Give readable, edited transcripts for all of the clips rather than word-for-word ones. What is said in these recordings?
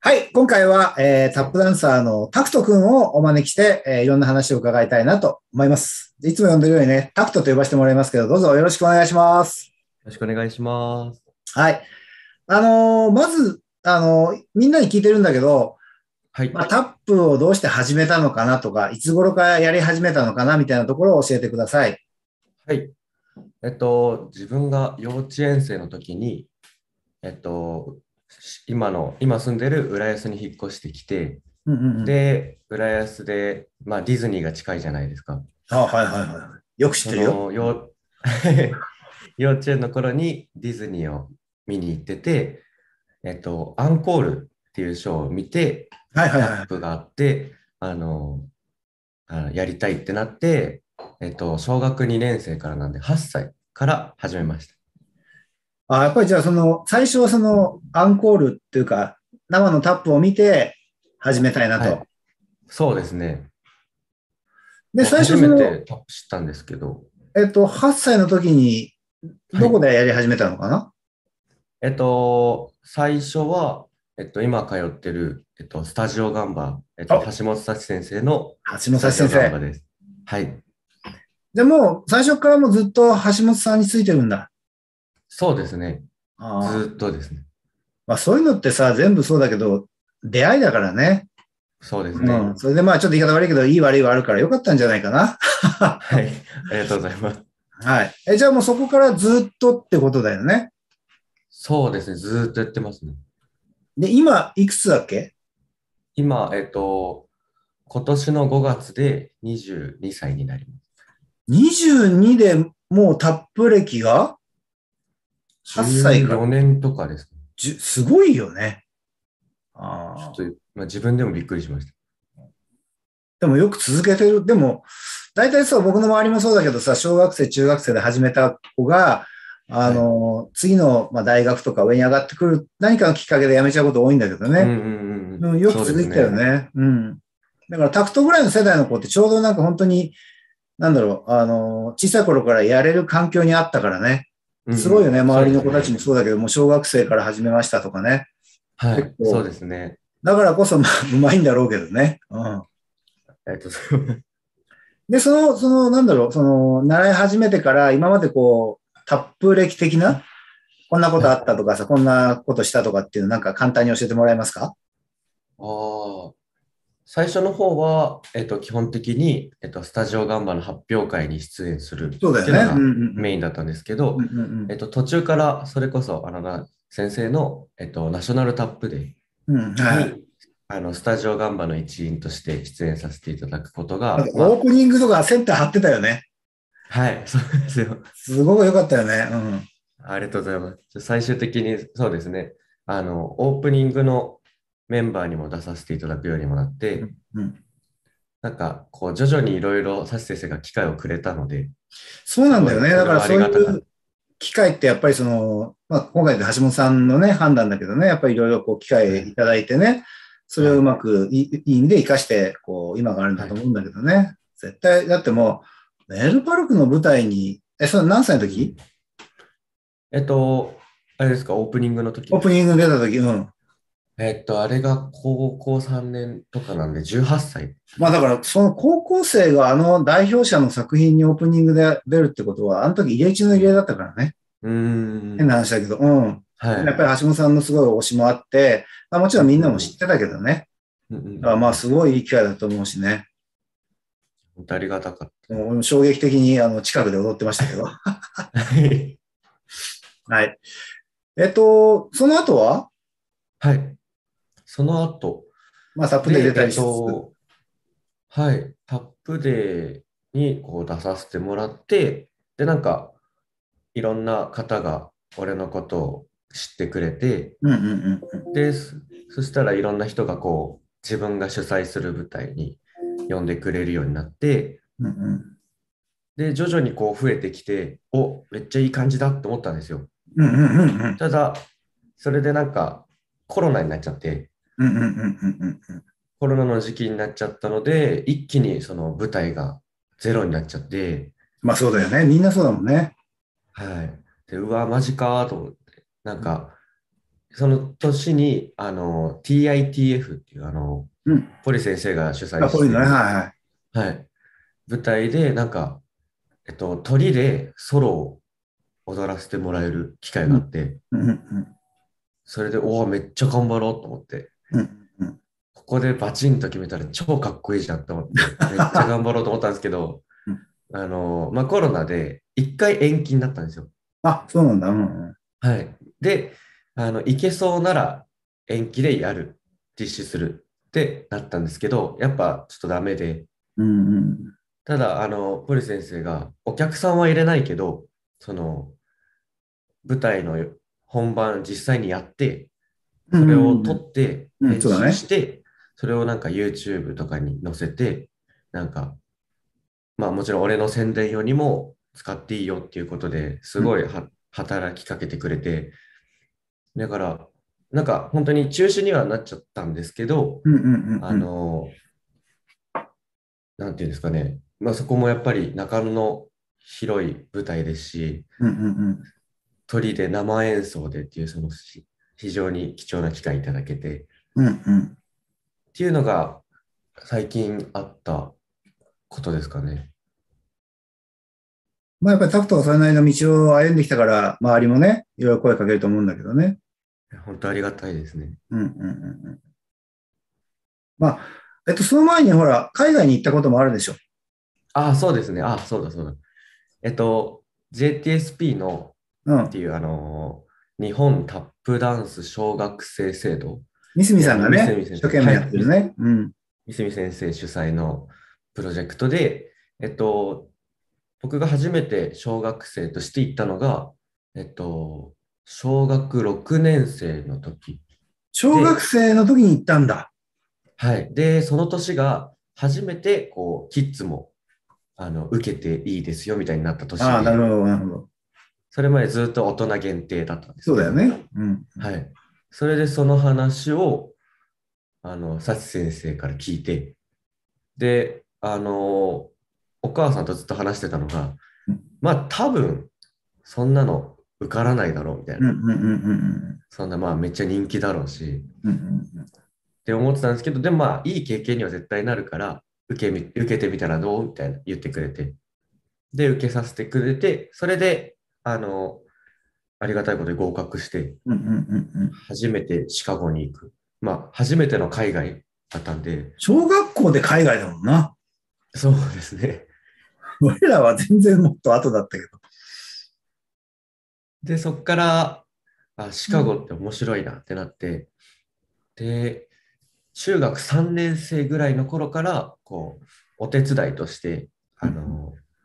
はい、今回は、タップダンサーのタクト君をお招きして、いろんな話を伺いたいなと思います。いつも呼んでるようにね、タクトと呼ばせてもらいますけど、どうぞよろしくお願いします。 よろしくお願いします。 はい。まず、みんなに聞いてるんだけど、 はい。 タップをどうして始めたのかなとか、いつ頃からやり始めたのかなみたいなところを教えてください。 はい。自分が幼稚園生の時に、えっと、今住んでる浦安に引っ越してきて、 うんうんうん。 で、浦安で、ディズニーが近いじゃないですか。 はいはいはい。よく知ってるよ。 その、幼稚園の頃にディズニーを見に行ってて、アンコールっていうショーを見て、 はいはいタはい。 ップがあって、やりたいってなって、小学2年生からなんで8歳から始めました。 やっぱりじゃあ最初はアンコールっていうか、生のタップを見て始めたいなと。 はい。そうですね。 で、最初初めてタップ知ったんですけど、 8歳の時に、 はい。 どこでやり始めたのかな？ 最初は、今通ってる、スタジオガンバ、 あ、 橋本幸先生の橋本スタジオ幸先生。 ガンバです。はい。 でも、最初からもうずっと橋本さんについてるんだ。 そうですね。ずああ。 ーっとですね。 そういうのってさ、全部そうだけど、出会いだからね。 そうですうん。 ね。 それでちょっと言い方悪いけど、いい悪いはあるからよかったんじゃないかな。 はい。ありがとうございます。 はい。じゃあもうそこからずっとってことだよね。 そうですね。ずーっとやってますね。 で、今、いくつだっけ？ 今、今年の5月で22歳になります。 22 でもうタップ歴が8歳 14 か。 年とかですね。 すごいよね。ああ。 ちょっと、自分でもびっくりしました。 でもよく続けてる。でも、大体さ、僕の周りもそうだけどさ、小学生、中学生で始めた子が、 はい。 次の、大学とか上に上がってくる何かのきっかけで辞めちゃうこと多いんだけどね。 うんうんうんうん。 うん、よくそうで続いてたよすね。 ね。うん。だからタクトぐらいの世代の子ってちょうどなんか本当に、なんだろう、小さい頃からやれる環境にあったからね。 うんうん。 すごいよね。周そうりの子たちですね。 もそうだけども、小学生から始めましたとかね。 はい。そう結構。 ですね。 だからこそ、うまいんだろうけどね。うん。 そう。 で、なんだろう、習い始めてから今までこう、タップ歴的な、こんなことあはい。 ったとかさ、こんなことしたとかっていうのなんか簡単に教えてもらえますか？ ああ、最初の方は、基本的に、スタジオガンバの発表会に出演するそうだよね。うんっていうのがうんメインだったんですけど、 うん。うんうん途中からそれこそ、先生の、ナショナルタップデーうん。うん、はい。 に、スタジオガンバの一員として出演させていただくことなんかが、 オープニングとかセンター張ってたよね。 はい、そうですよ。 すごく良かったよね。 ありがとうございます。最終的にそうですね、オープニングのメンバーにも出させていただくようにもなっうて、 んうん。 なんか、こう、徐々にいろいろサシ先生が機会をくれたので、 そうすごい、 なんだよね。だからそれはありそういうがたかった。 機会ってやっぱり今回で橋本さんのね、判断だけどね、やっぱりいろいろこう機はい、 会いただいてね、それをうはい、 まくいい意味で活かして、こう、今があるんだはい。 と思うんだけどね。絶対、だってもう、メルパルクの舞台に、それ何歳の時？ うん。えっと、あれですか、オープニングの時ですか？ オープニングに出た時、うん。 あれが高校3年とかなんで、18歳。 だから、その高校生があの代表者の作品にオープニングで出るってことは、あの時入れ地の入れだったからね。 うーん。 変な話だけど、うん。 はい。 やっぱり橋本さんのすごい推しもあって、もちろんみんなもうんうんうん。 知ってたけどね。 うんうんうだからん。 すごいいい機会だと思うしね。 本当ありがたかった。 もう衝撃的に近くで踊ってましたけど。 はい。 はい。その後は、 はい。その後タップで出で、 たりしつつ。 はい、タップデーにこう出させてもらって、で、なんか、いろんな方が俺のことを知ってくれて、 うんうんうんで、そしたらいろんな人がこう、自分が主催する舞台に呼んでくれるようになって、 うんうんで、徐々にこう増えてきて、お、めっちゃいい感じだって思ったんですよ。 うんうんうんうんただ、それでなんかコロナになっちゃって、 うんうんうんうんうん。 コロナの時期になっちゃったので、一気にその舞台がゼロになっちゃって、 そうだよね。みんなそうだもんね。 はい。で、うわ、マジかと思って、なんか、 その年に、TITF っていう、 うん。 ポリ先生が主催あ、こういうのね。 してる、 はいはい。 はい、舞台で、なんか、鳥でソロを踊らせてもらえる機会うん。 があって、 うん。うん。 それで、おお、めっちゃ頑張ろうと思って、 うん。うん。 ここでバチンと決めたら超かっこいいじゃんと思って、めっちゃ頑張ろうと思ったんですけど、 うん。 まあ、コロナで一回延期になったんですよ。 あ、そうなんだ。うん。 はい。で、行けそうなら延期でやる、実施するってなったんですけど、やっぱちょっとダメで、 うん。うん。 ただ、ポリ先生が、お客さんは入れないけど、その、舞台の本番実際にやって、 うん。 それを撮うん。 ってうん。 編集そうだね。 して、それをなんか YouTube とかに載せて、なんか、まあもちろん俺の宣伝用にも使っていいよっていうことですうん。 ごい働きかけてくれて、だから、なんか本当に中止にはなっちゃったんですけど、 うん。うん。うあん。 の、なんていうんですかね、まあそこもやっぱり中野の広い舞台ですし、 うん。うん。うん。 鳥で生演奏でっていうその非常に貴重な機会いただけてうん。うん。 っていうのが最近あったことですかね。 まあやっぱりタクトがそれなりの道を歩んできたから、周りもね、いろいろ声かけると思うんだけどね。 本当ありがたいですね。 うん。うん。うん。うん。まあ、その前にほら、海外に行ったこともあるでしょ。 ああ、そうですね。ああ、そうだそうだ。JTSP のうん。 っていう日本タップダンス小学生制度三角で、 さんがね、 三角先生、 一生懸命やっはい、 てるね。うん。 三角先生主催のプロジェクトで、僕が初めて小学生として行ったのが、小学6年生の時小学で、 生の時に行ったんだ。 はい。で、その年が初めて、こう、キッズも、受けていいですよみたいになった年ああ、なるで、 ほど、なるほど。 それまでずっと大人限定だったんですそうけど、 だよね。うん。 はい。それでその話を、サチ先生から聞いて、で、お母さんとずっと話してたのが、 うん。 まあ多分、そんなの受からないだろうみたいな。 うん。うん。うん。うん。 そんなまあめっちゃ人気だろうし、 うん。うん。 って思ってたんですけど、でもまあいい経験には絶対なるから、受けてみたらどうみたいな言ってくれて。で、受けさせてくれて、それで、ありがたいことで合格して、 うん。うん。うん。うん。 初めてシカゴに行く。まあ、初めての海外だったんで、 小学校で海外だもんな。 そうですね。 俺らは全然もっと後だったけど。 で、そっから、シうん。 カゴって面白いなってなって、で、中学3年生ぐらいの頃から、こう、お手伝いとして、 うん。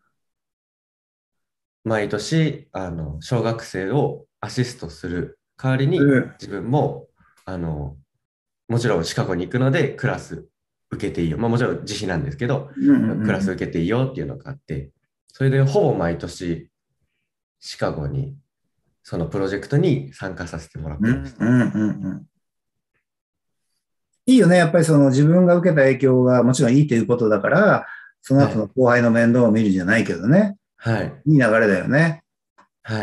毎年、小学生をアシストする代わりうに、 ん。 自分も、あの、もちろんシカゴに行くので、クラス受けていいよ。まあもちろん自費なんですけど、 うん。うん。 クラス受けていいよっていうのがあって、それでほぼ毎年シカゴに、そのプロジェクトに参加させてもらっうん。 てました。 うん。うん。うん。いいよね。やっぱりその自分が受けた影響がもちろんいいということだから、その後のはい。 後輩の面倒を見るじゃないけどね。 はい。 いい流れだよね。 はい。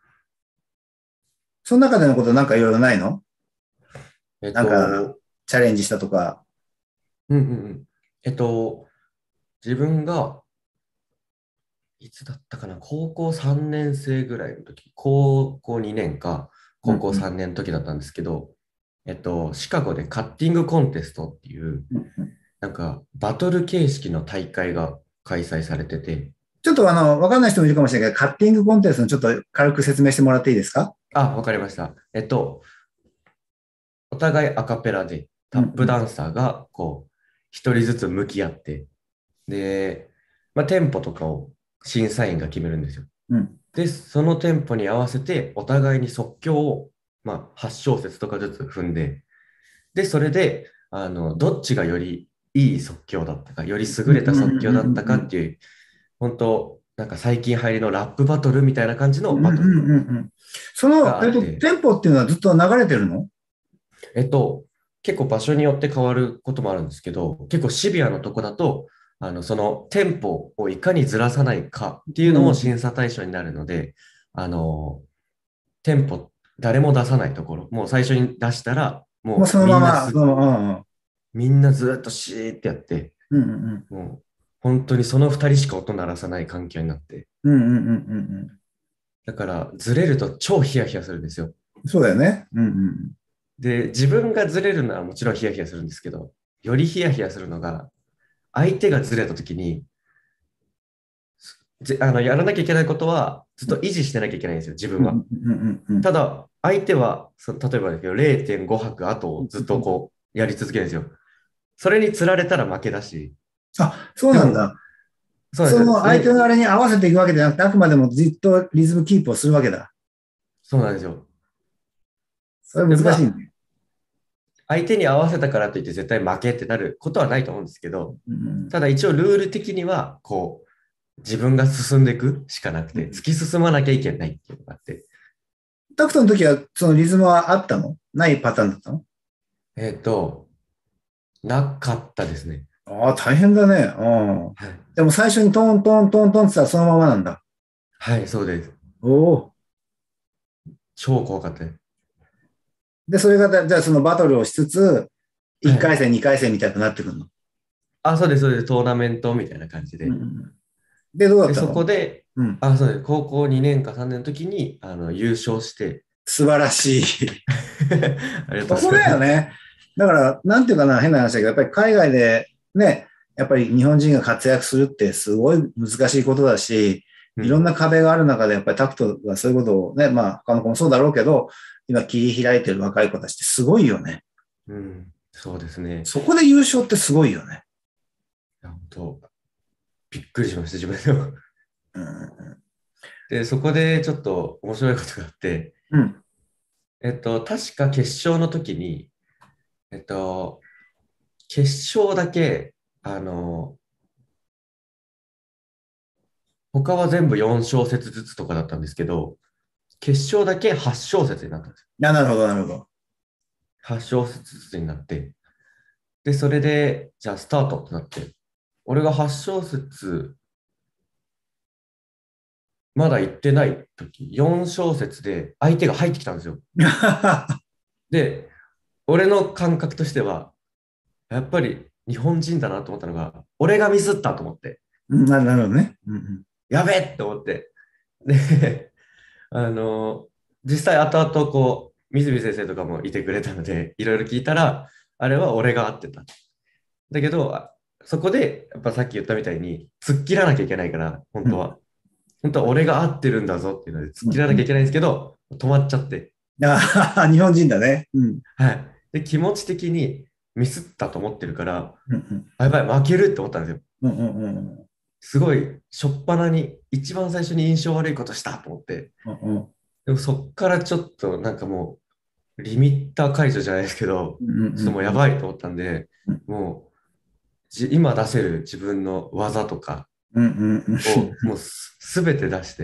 その中でのことなんかいろいろないの？ えっなんか、 と、 チャレンジしたとか。 うんうんうん。自分がいつだったかな、高校3年生ぐらいの時、高校2年か、高校うん。 3年の時だったんですけど、シカゴでカッティングコンテストっていう、 うん。 なんか、バトル形式の大会が開催されてて、 ちょっとわかんない人もいるかもしれないけど、カッティングコンテストのちょっと軽く説明してもらっていいですか？ あ、わかりました。お互いアカペラで、タップうん。 ダンサーが、こう、一人ずつ向き合って、で、まあ、テンポとかを審査員が決めるんですよ。 うん。 で、そのテンポに合わせて、お互いに即興を、まあ、8小節とかずつ踏んで、で、それで、どっちがよりいい即興だったか、より優うん。 れた即興だったうん。 かっていう、本当なんか最近入りのラップバトルみたいな感じうん。うん。 のバトルうん。その、 があって、 テンポっていうのはずっと流れてるの？ えっと、結構場所によって変わることもあるんですけど、結構シビアなとこだと、そのテンポをいかにずらさないかっていうのもうん。 審査対象になるので、あの、テンポ誰も出さないところ、もう最初に出したら、 もうもうそのまま、 みんなずっとシーってやって、 うんうんもう本当にその2人しか音鳴らさない環境になって、 うんうんうんうんだからずれると超ヒヤヒヤするんですよ。 うん。そうだよね。うんうんで、自分がずれるのはもちろんヒヤヒヤするんですけど、よりヒヤヒヤするのが、相手がずれた時に、やらなきゃいけないことはずっと維持してなきゃいけないんですよ、自分は。 うんうんうんうんうん。 ただ、相手は、例えばだけど0.5拍後をずっとこうやり続けるんですよ。それにつられたら負けだし、 あ、そうでも、 なんだ。そそうなんですよ。 の相手のあれに合わせていくわけじゃなくて、あくまでもずっとリズムキープをするわけだ。 そうなんですよ。 それで、まあ、 難しいね。 相手に合わせたからといって絶対負けってなることはないと思うんですけど、 うんただ一応ルール的には、こう、自分が進んでいくしかなくて、突き進まなきゃいけないっていうのがあって、 タクトの時はそのリズムはあったの？ないパターンだったの？ えっと、なかったですね。 ああ、大変だね。うん。 はい。 でも最初にトントントントンって言ったらそのままなんだ。 はい、そうです。 おお。 超怖かったです。 で、それが、じゃあそのバトルをしつつ、1 はい。 回戦、2回戦みたいになってくるの？ あ、そうです、そうです。トーナメントみたいな感じで。 うんうん。で、どうだっで、そたの？ こで、 うん。 あ、そうです。高校2年か3年の時に、優勝して、 素晴らしい。 ありがとそこうございます。 だよね。だから、なんていうかな、変な話だけど、やっぱり海外でね、やっぱり日本人が活躍するってすごい難しいことだし、いろんうん。 な壁がある中で、やっぱりタクトがそういうことをね、まあ、他の子もそうだろうけど、今切り開いてる若い子たちってすごいよね。 うん。そうですね。 そこで優勝ってすごいよね。 いや本当、びっくりしました、自分でも。 うん。 で、そこでちょっと面白いことがあって、 うん。 確か決勝の時に、えっと、決勝だけ、あの、他は全部4小節ずつとかだったんですけど、決勝だけ8小節になったんですよ。 なるほど、なるほど。 8小節ずつになって、で、それで、じゃあスタートってなって、俺が8小節まだ行ってない時、4小節で相手が入ってきたんですよ。で、俺の感覚としては、やっぱり日本人だなと思ったのが、俺がミスったと思って、 なるほどね。うんうん。 やべえって思って、で、あの、実際後々こう、水見先生とかもいてくれたので、いろいろ聞いたら、あれは俺が合ってた。だけど、そこで、やっぱさっき言ったみたいに、突っ切らなきゃいけないから、本うん当は。本当は俺が合ってるんだぞっていうので、突っ切らなきゃいうん。 けないんですけど、止まっちゃって。 あ日本人だね。うん。 はい。で、気持ち的にミスったと思ってるから、 うんうんあ、やばい、負けるって思ったんですよ。 うんうんうんすごい、しょっぱなに、一番最初に印象悪いことしたと思って。 うんうんでもそっからちょっとなんかもう、リミッター解除じゃないですけど、 うんうんちょっともうやうんばいと思ったんで、もう、今出せる自分の技とかうんうんうん。 をもうすべて出して、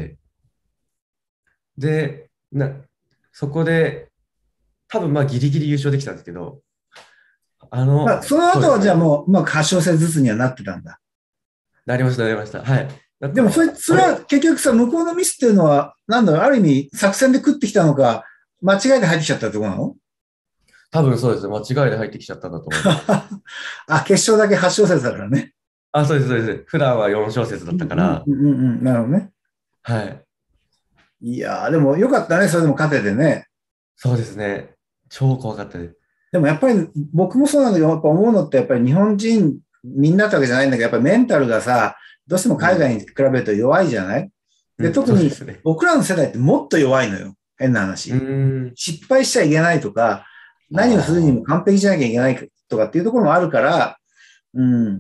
で、そこで、多分まあギリギリ優勝できたんですけど、 まあ、その後はじゃあそうですね。 もう、まあ、8小節ずつにはなってたんだ。 なりました、なりました。はい。だでも、 から、 それは結局さ、向こうのミスっていうのは、なんだろう、ある意味、作戦で食ってきたのか、間違いで入ってきちゃったってことなの？ 多分そうですね。間違いで入ってきちゃったんだと思います。 あ、決勝だけ8小節だからね。 あ、そうです、そうです。普段は4小節だったかうんうんら、 うんうん。なるほどね。 はい。 いやー、でもよかったね、それでも勝ててね。 そうですね。超怖かったです。 でもやっぱり僕もそうなんだけど、やっぱ思うのって、やっぱり日本人、みんなってわけじゃないんだけど、やっぱりメンタルがさ、どうしても海外にうん。 比べると弱いじゃない？で、 うん、そうで特にすね。 僕らの世代ってもっと弱いのよ。変なうー話。 ん。 失敗しちゃいけないとか、何をするにもああ。 完璧じゃなきゃいけないとかっていうところもあるから、うん。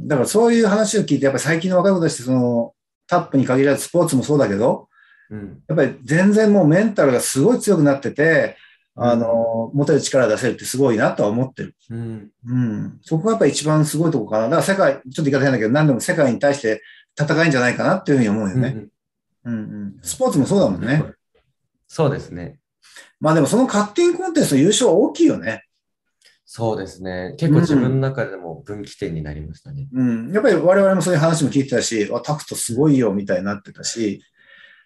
だからそういう話を聞いて、やっぱり最近の若い子たちって、その、タップに限らずスポーツもそうだけど、 うん。 やっぱり全然もうメンタルがすごい強くなってて、 うん。 持てる力出せるってすごいなとは思ってる。 うん。 うん。そこがやっぱり一番すごいところかな。だから世界、ちょっと言い方変だけど、何でも世界に対して戦いんじゃないかなっていうふうに思うよね。 うん。 うんうん。スポーツもそうだもんね。 そうですね。 まあでもそのカッティングコンテスト優勝は大きいよね。 そうですね。結構自分のうん。 中でも分岐点になりましたね。 うん。やっぱり我々もそういう話も聞いてたし、タクトすごいよみたいになってたし、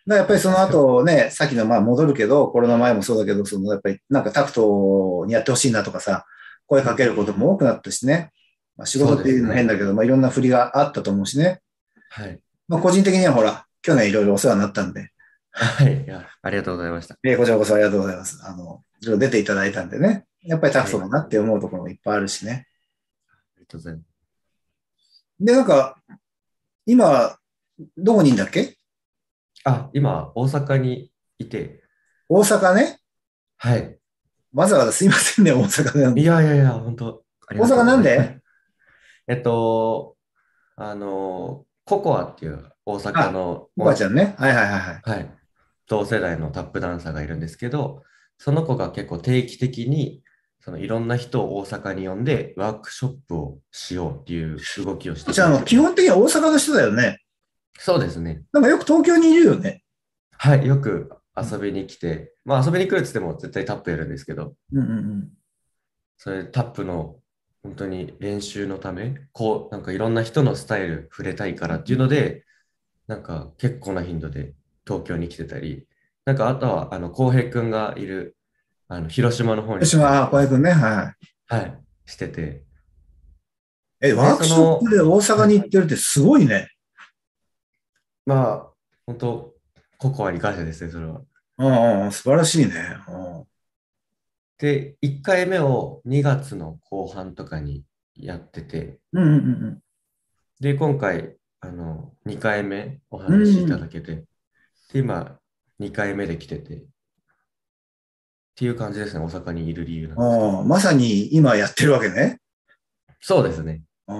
やっぱりその後ね、さっきのまあ戻るけど、コロナ前もそうだけど、そのやっぱりなんかタクトにやってほしいなとかさ、声かけることも多くなったしね。まあ、仕そう事っていうのも変ですね。 だけど、まあいろんな振りがあったと思うしね。 はい。 まあ個人的にはほら、去年いろいろお世話になったんで、 はい。いや、ありがとうございました。 こちらこそありがとうございます。いろいろ出ていただいたんでね。やっぱりタクはい。ありトだなって思うところもいっぱいあるしね。 がとうございます。 で、なんか、今、どこにいんだっけ？ あ、今、大阪にいて、 大阪ね。 はい。 わざわざすいませんね、大阪なんいで。 やいやいや、本当あり大阪がとうごなんで？ ざいます。えっと、ココアっていう大阪あ、 の、 おばあちゃんね。はいはいはいはい。 はい、同世代のタップダンサーがいるんですけど、その子が結構定期的に、そのいろんな人を大阪に呼んでワークショップをしようっていう動きをしてじゃあ、 くれてて、 基本的には大阪の人だよね。 そうですね。 なんかよく東京にいるよね。 はい、よくうん、 遊びに来て、まあ遊びに来るって言っても絶対タップやるんですけど、 うん、 それタップの本当に練習のため、こう、なんかいろんな人のスタイル触れたいからっていうので、なんか結構な頻度で東京に来てたり、なんかあとは、浩平くんがいる、広島の方に来たり私は、 とか、 小籔君ね。はい。 はい、してて、 ワで、 ークショップで大阪にはい、 行ってるってすごいね。 まあ、本当、ココアに感謝ですね、それは。 うんうん、素晴らしいね。 で、1回目を2月の後半とかにやってて、 うんうんで、今回、2回目おうんうん。 話しいうん。 ただけて、で、今、2回目で来てて、っていう感じですね、大阪にいる理由なんですけど。 まさに今やってるわけね。 そうですね。 うん。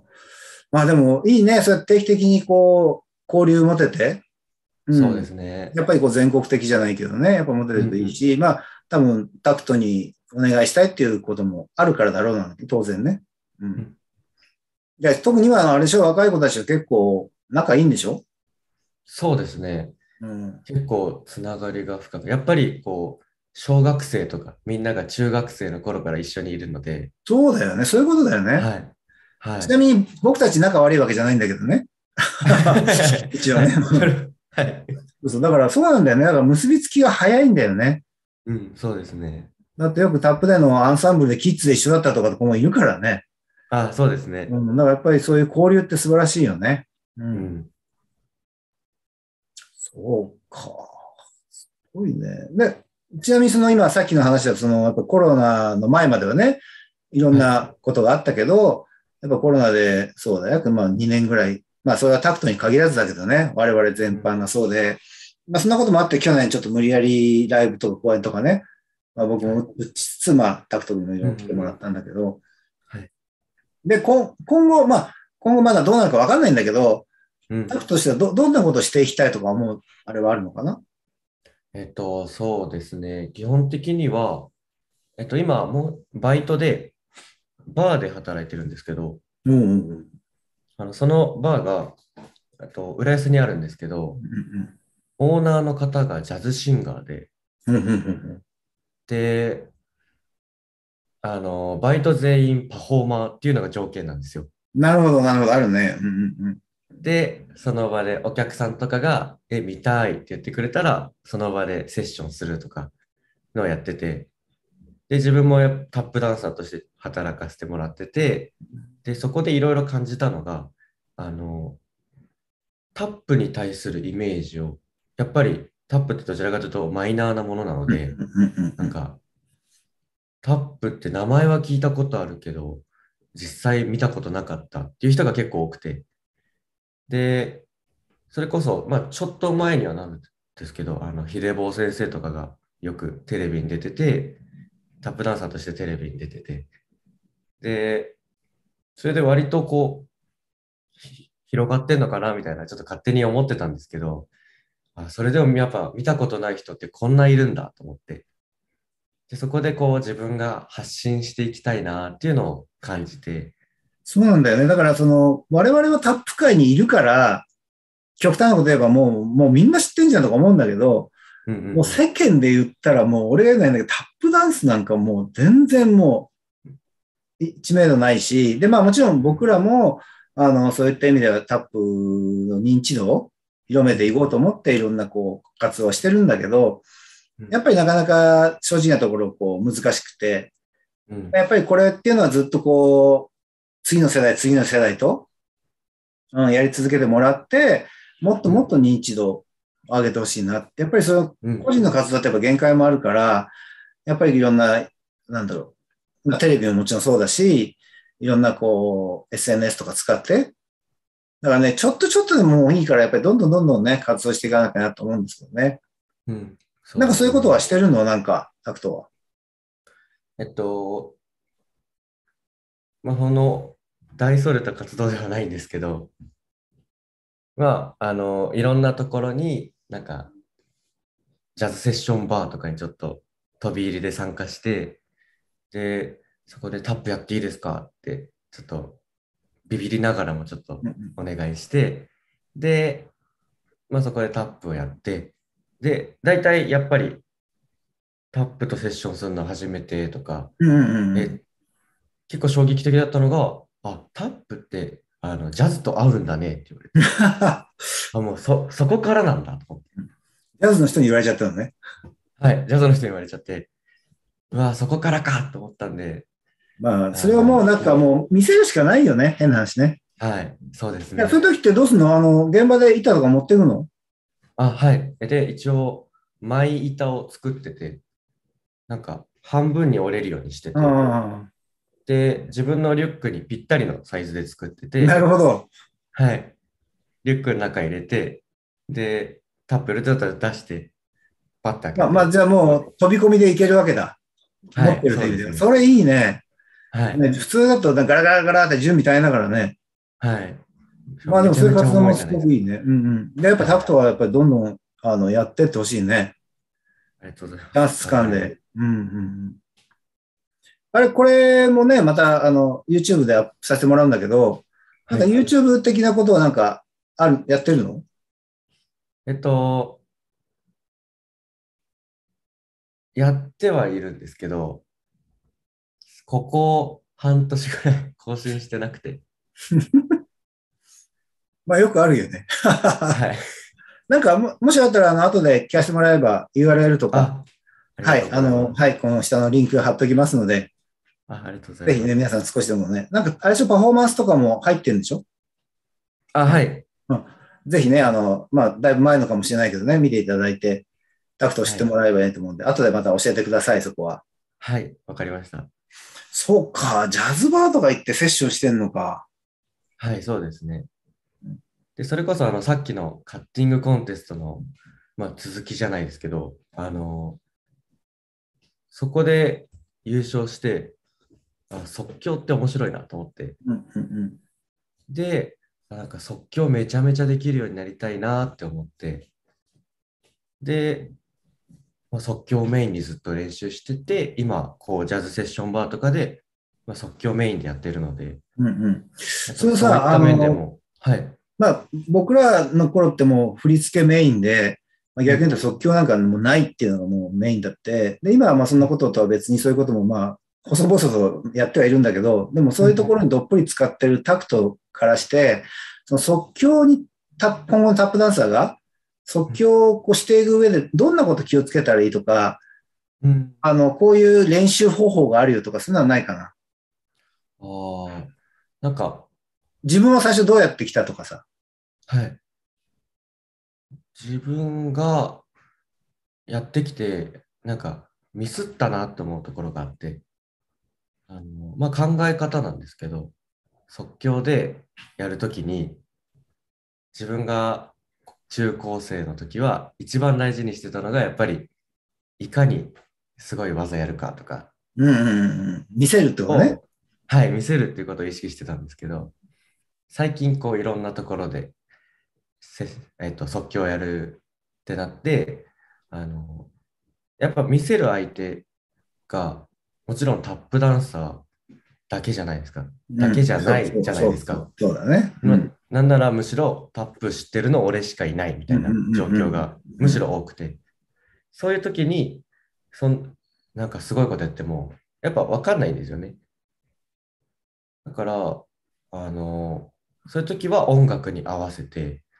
まあでもいいね。そうやって定期的にこう、交流持てて。うそうでん。 すね。 やっぱりこう全国的じゃないけどね。やっぱ持ててるといいうんうん。 し、まあ多分タクトにお願いしたいっていうこともあるからだろうなんて、当然ね。うん。 うん、 じゃあ特にはあれでしょ、若い子たちは結構仲いいんでしょ？ そうですね。 うん。 結構つながりが深く、やっぱりこう、小学生とか、みんなが中学生の頃から一緒にいるので、 そうだよね。そういうことだよね。 はい。はい。 ちなみに僕たち仲悪いわけじゃないんだけどね。一応ね。 はい。はい。 そう、だからそうなんだよね。だから結びつきが早いんだよね。 うん、そうですね。 だってよくタップでのアンサンブルでキッズで一緒だったとかとかもいるからね。 あ、そうですね。 うん。だからやっぱりそういう交流って素晴らしいよね。うん。 うん。 そうか。すごいね。で、ちなみにその今さっきの話だとそのやっぱコロナの前まではね、いろんはい。 なことがあったけど、やっぱコロナでそうだよ。約まあ2年ぐらい。まあそれはタクトに限らずだけどね。我々 うん。 全般がそうで。まあそんなこともあって去年ちょっと無理やりライブとか公演とかね。まあ僕はい。 も打ちつつ、まあタクトにもいろいうんうろ来てもらんったんだけど。 はい。 で、今後、まあ今後まだどうなるかわかんないんだけど、 うん。 タクトとしてはどんなことをしていきたいとか思う、あれはあるのかな？ そうですね。基本的には、今、もう、バイトで、バーで働いてるんですけど、 うんうんうん。 そのバーが、浦安にあるんですけど、 うんオーナーの方がジャズシンガーで、 うんうんうん。 で、バイト全員パフォーマーっていうのが条件なんですよ。 なるほど、なるほど、あるね。うんうんうん。 で、その場でお客さんとかが、見たいって言ってくれたら、その場でセッションするとかのをやってて、で、自分もタップダンサーとして働かせてもらってて、で、そこでいろいろ感じたのが、あの、タップに対するイメージを、やっぱりタップってどちらかというとマイナーなものなのうんで、 うんうんうん。 なんか、タップって名前は聞いたことあるけど、実際見たことなかったっていう人が結構多くて、で、それこそ、まあ、ちょっと前にはなるんですけど、ヒデボー先生とかがよくテレビに出てて、タップダンサーとしてテレビに出てて、で、それで割とこう、広がってんのかなみたいな、ちょっと勝手に思ってたんですけど、それでもやっぱ見たことない人ってこんないるんだと思って、で、そこでこう自分が発信していきたいなっていうのを感じて、 そうなんだよね。だからその、我々はタップ界にいるから、極端なこと言えばもうみんな知ってんじゃんとか思うんだけど、 うんうんもううん。 世間で言ったらもう俺が言うのはないんだけど、タップダンスなんかもう全然もう知名度ないし、で、まあもちろん僕らも、そういった意味ではタップの認知度、 広めていこうと思っていろんなこう活動をしてるんだけど、 うんやっぱりなかなか正直なところこう難しくて、 うん。 やっぱりこれっていうのはずっとこう、次の世代と、やり続けてもらって、もっともっと認知度を上げてほしいなって。やっぱりそのうん。 個人の活動ってやっぱ限界もあるから、やっぱりいろんな、なんだろう、まあ、テレビももちろんそうだし、いろんなこう、SNS とか使って、だからね、ちょっとでもいいから、やっぱりどんどんね、活動していかなきゃなと思うんですけどね。 うん。そうなんかそういうことはですね。 してるのなんか、タクトは。 えっと、まあ、大それた活動ではないんですけど、まあ、いろんなところになんか、ジャズセッションバーとかにちょっと飛び入りで参加して、で、そこでタップやっていいですかって、ちょっとビビりながらもちょっとうんうんお願いして、で、まあそこでタップをやって、で、大体やっぱりタップとセッションするの初めてとか、 うんうんうん。 え、結構衝撃的だったのが、あ、タップってジャズと合うんだねって言われて、あ、もうそこからなんだと思って。 ジャズの人に言われちゃったのね。 はい、ジャズの人に言われちゃって、うわ、そこからかと思ったんで、 まあ、それはもうなんかももう見せるしかないよね。変な話ね。 う、はい、そうですいや、そうね。 いう時ってどうすんの現場で板とか持ってくの？ あ、はい。で、一応、前板を作ってて、なんか半分に折れるようにしてあて、 あ、 で、自分のリュックにぴったりのサイズで作ってなて、 るほど。 はい。リュックの中入れて、で、タップルだったら出して、パッと開けまあ、 て、 じゃあもう飛び込みでいけるわけだ。持っはい、 てるという意味では。 そうですね。 それいいね。 はい、 ね、普通だとガラガラガラって準備大変だからね。 はい。 まあでもめちゃめちゃそういう活動も重いじゃないですか。 すごくいいね。うんうん。で、やっぱタクはい。 トはやっぱりどんどん、やってってほしいね。 ありがとうございます。 チャンス掴頑張ります。 んで。うんうんうん。あれ、これもね、また、YouTube でアップさせてもらうんだけど、なんかはい。 YouTube 的なことはなんか、やってるの？ えっと、やってはいるんですけど、ここ半年ぐらい更新してなくて。 まあよくあるよね。 はい。 なんかもしあったら、後で聞かせてもらえば URL とか、 あ、ありがはい、 とうございます。 はい、この下のリンク貼っときますので、 ありがとうございぜひね、 ます。 皆さん少しでもね、なんか、あれでしょ、パフォーマンスとかも入ってるんでしょ？ あ、はい。 うん。ぜひね、まあ、だいぶ前のかもしれないけどね、見ていただいて、タクトを知っはい。 てもらえばいいと思うんで、後でまた教えてください、そこは。 はい。わかりました。 そうか、ジャズバーとか行ってセッションしてんのか。 はい、そうですね。で、それこそさっきのカッティングコンテストの、まあ、続きじゃないですけど、そこで優勝して、即興って面白いなと思って、 うんうんうん。 で、なんか即興めちゃめちゃできるようになりたいなって思って、で、まあ、即興をメインにずっと練習してて、今、こう、ジャズセッションバーとかで、まあ、即興メインでやってるので、 うんうん。 やっぱそのさ、 そういった面でも、はい、 まあ、僕らの頃ってもう振り付けメインで、まあ、 うん、 逆に言うと即興なんかもうないっていうのがもうメインだって、で、今はまあそんなこととは別にそういうこともまあ、細々とやってはいるんだけど、でもそういうところにどっぷり使ってるタクトからして、その即興に今後のタップダンサーが即うん、 興をこうしていく上でどんなこと気をつけたらいいとか、 うん。 こういう練習方法があるよとか、そういうのはないかな。 ああ、なんか、 自分は最初どうやってきたとかさ。 はい、自分がやってきて、なんか、ミスったなって思うところがあって、まあ、考え方なんですけど、即興でやるときに、自分が中高生の時は一番大事にしてたのが、やっぱりいかにすごい技やるかとかうんうんうん。見せるってことね。 を、はい、見せるっていうことを意識してたんですけど、最近こういろんなところでせ、即興をやるってなって、あの、やっぱ見せる相手が、もちろんタップダンサーだけじゃないですか。だけじうん。 ゃないじゃないですか。 そうだね。うま、 ん。 なんならむしろタップ知ってるの俺しかいないみたうんうんいな状況うんがむしろ多くて、そういう時に、なんかすごいことやっても、やっぱ分かんないんですよね。だから、そういう時は音楽に合わせて、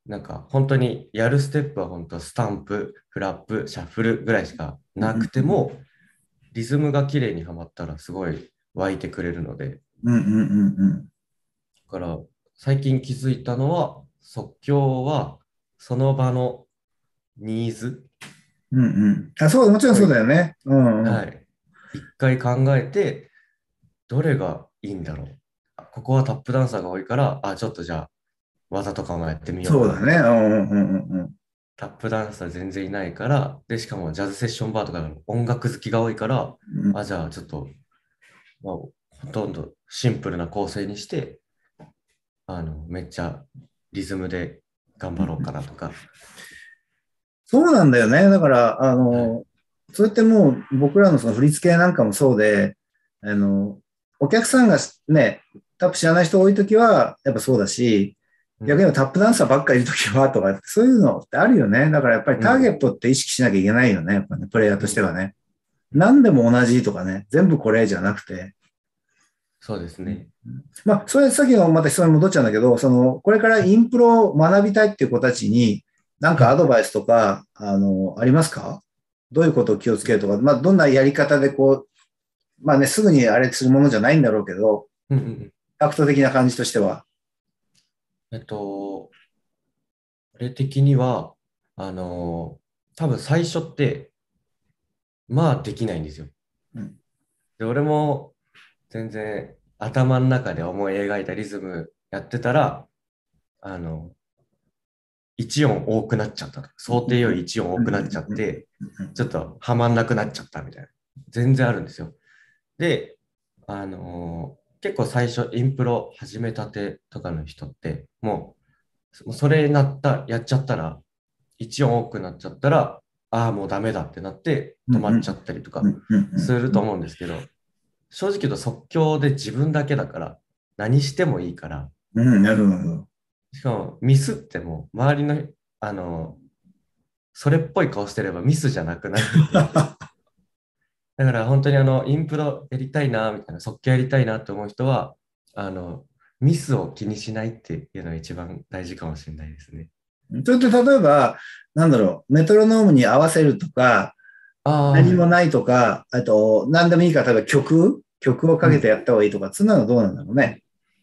なんか本当にやるステップは本当スタンプ、フラップ、シャッフルぐらいしかなくても、リズムが綺麗にはまったらすごい湧いてくれるので、 うんうんうんうん。 だから最近気づいたのは、即興はその場のニーズうんうん。あ、そう、もちろんそうをだよね。うんうん。 はい、一回考えて、どれがいいんだろう。ここはタップダンサーが多いから、ちょっとじゃあ技とかもやってみようそうだね。 かなとか。 うんうんうんうん。 タップダンサー全然いないから、で、しかもジャズセッションバーとかの音楽好きが多いから、 うんじゃあちょっと、まあ、ほとんどシンプルな構成にして、めっちゃリズムで頑張ろうかなとか。 そうなんだよね。だから、 はい。 それってもう僕らのその振り付けなんかもそうで、お客さんがね、タップ知らない人多いときは、やっぱそうだし、 うん。 逆に言うとタップダンサーばっかりいるときはとか、そういうのってあるよね。だからやっぱりターゲッうん。 トって意識しなきゃいけないよね。やっぱね、プレイヤーとしてうん。 はね。何でも同じとかね、全部これじゃなくて。 そうですね。 まあ、それさっきのまた質問に戻っちゃうんだけど、これからインプロを学びたいっていう子たちに、なんはい。 かアドバイスとか、ありますか？どういうことを気をつけるとか、まあ、どんなやり方でまあね、すぐにあれするものじゃないんだろうけど、 うんうんうん。 アクト的な感じとしては。 えっと、これ的には、あの多分最初って、まあできないんですよ。 うん、 で、俺も全然頭の中で思い描いたリズムやってたら、あの、1音多くなっちゃったと。想定より1音多くなっちゃって、ちょっとはまんなくなっちゃったみたいな。全然あるんですよ。で、結構最初インプロ始めたてとかの人って、もうそれやっちゃったら、1音多くなっちゃったら、もうダメだってなって止まっちゃったりとかすると思うんですけど、正直言うと即興で自分だけだから、何してもいいから、 なるほど。 しかもミスっても周りの、あの、それっぽい顔してればミスじゃなくなるんで、だから本当にインプロやりたいな、みたいな、即興やりたいなって思う人は、あの、ミスを気にしないっていうのが一番大事かもしれないですね。 それって例えば、なんだろう、メトロノームに合わせるとか、何はい。 もないとか、あと、何でもいいから、例えば曲をかけてうん。 やった方がいいとか、そんなのどうなんだろうね。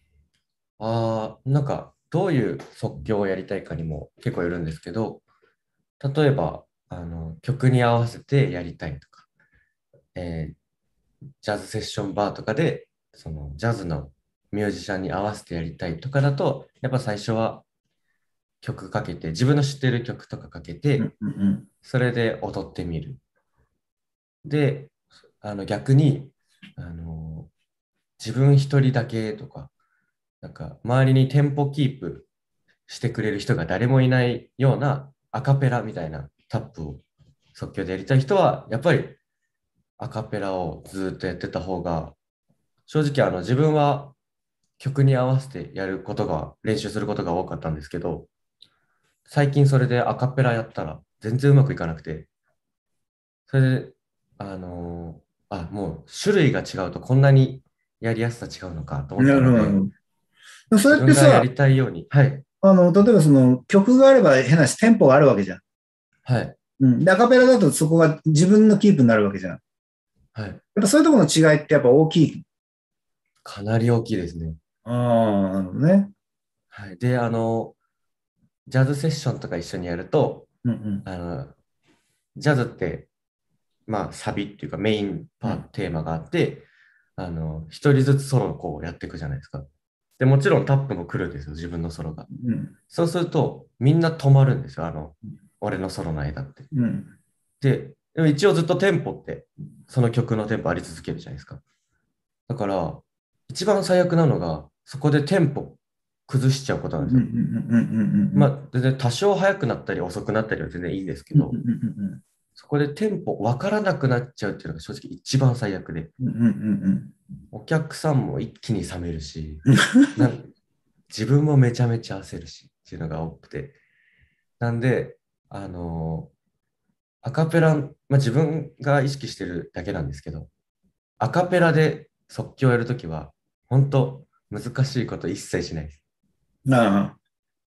なんか、どういう即興をやりたいかにも結構よるんですけど、例えば、曲に合わせてやりたいとか、えージャズセッションバーとかで、そのジャズのミュージシャンに合わせてやりたいとかだと、やっぱ最初は曲かけて、自分の知ってる曲とかかけうんて、 うんそれで踊ってみる。で、逆に、あの、自分一人だけとか、なんか周りにテンポキープしてくれる人が誰もいないようなアカペラみたいなタップを即興でやりたい人は、やっぱりアカペラをずっとやってた方が、正直自分は曲に合わせてやることが、練習することが多かったんですけど、最近それでアカペラやったら全然うまくいかなくて、それで、もう種類が違うとこんなにやりやすさ違うのかと思っうん。なるほど、なるたので、 ほど。そ自れってさ、 分がやりたいように、はい、 例えばその曲があれば変なし、テンポがあるわけじゃん。 はい、 うん。で、アカペラだとそこが自分のキープになるわけじゃん。やっはい、 ぱそういうところの違いってやっぱ大きい。 かなり大きいですね。 ああ、なるほどね。 はい。で、ジャズセッションとか一緒にやると、 うんあの、ジャズって、まあ、サビっていうかメインうん。 テーマがあって、一人ずつソロをこうやっていくじゃないですか。で、もちろんタップも来るんですよ、自分のソロが。 うんそうすると、みんな止まるんですよ、俺のソロの間って。 うん。 でも一応ずっとテンポって、その曲のテンポあり続けるじゃないですか。だから、一番最悪なのが、そこでテンポ崩しちゃうことなんですよ。 うんうんうんうんうんまあ、全然多少速くなったり遅くなったりは全然いいんですけど、 うんうんうんそこでテンポ分からなくなっちゃうっていうのが正直一番最悪で、 うんうんうんお客さんも一気に冷めるし、 うん。 なん自分もめちゃめちゃ焦るしっていうのが多くて。なんで、あのアカペラ、まあ、自分が意識してるだけなんですけど、アカペラで即興やるときは、本当難しいこと一切しないです。 ああ。